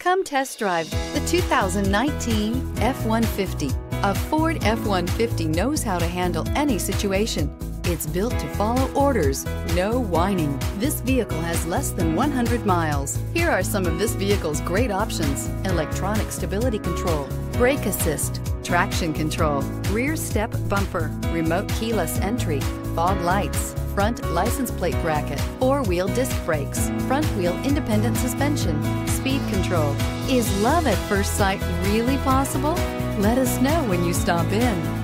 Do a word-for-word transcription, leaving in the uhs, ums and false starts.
Come test drive the two thousand nineteen F one fifty. A Ford F one fifty knows how to handle any situation. It's built to follow orders, no whining. This vehicle has less than one hundred miles. Here are some of this vehicle's great options: electronic stability control, brake assist, traction control, rear step bumper, remote keyless entry, fog lights, front license plate bracket, four-wheel disc brakes, front wheel independent suspension, speed control. Is love at first sight really possible? Let us know when you stop in.